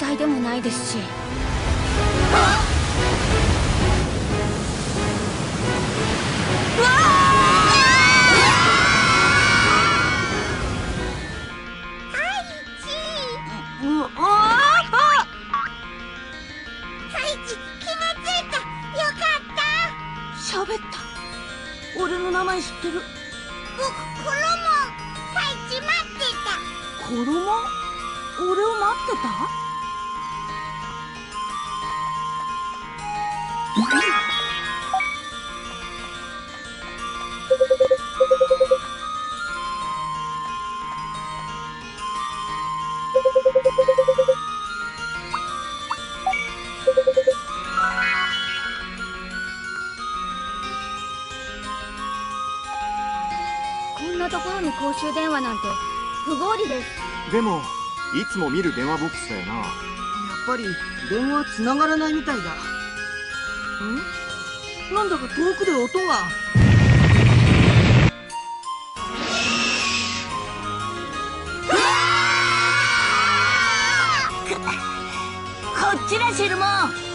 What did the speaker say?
帯でもないですし。喋った。俺の名前知ってる。 僕、コロモン。ハイチ待ってた。 コロモン？俺を待ってた？こんなところに公衆電話なんて不合理です。 でもいつも見る電話ボックスだよな。 やっぱり電話繋がらないみたいだ。なんだか遠くで音が。 こっちだ、シルモン。